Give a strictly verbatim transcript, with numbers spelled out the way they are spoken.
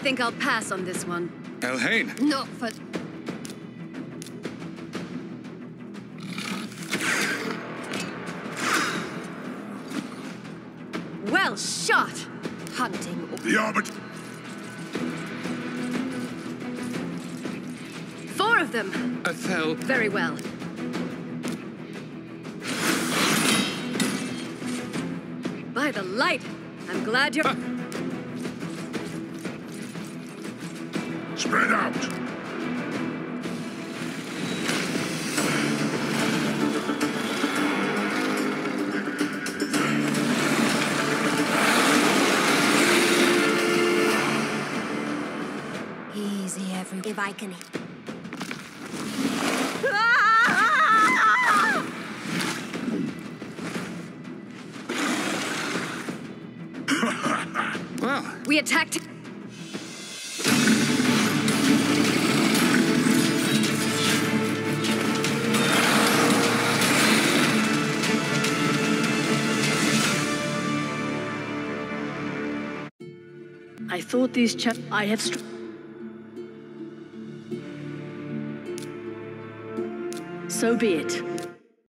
think I'll pass on this one. Elhain. Not for... Well shot! Hunting... The Arbiter... Four of them! Athel. Very well. By the light! I'm glad you're... Ah. Spread out! Easy, every... If I can... Well, We attacked... I thought these chap... I have... Str so be it.